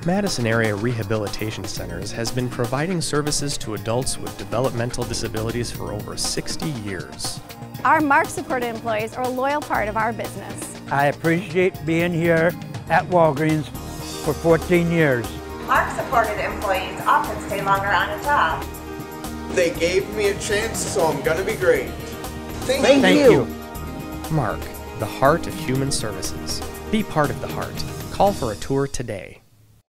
Madison Area Rehabilitation Centers has been providing services to adults with developmental disabilities for over 60 years. Our MARC-Supported employees are a loyal part of our business. I appreciate being here at Walgreens for 14 years. MARC-Supported employees often stay longer on a job. They gave me a chance, so I'm gonna be great. Thank you. MARC, the heart of human services. Be part of the heart. Call for a tour today.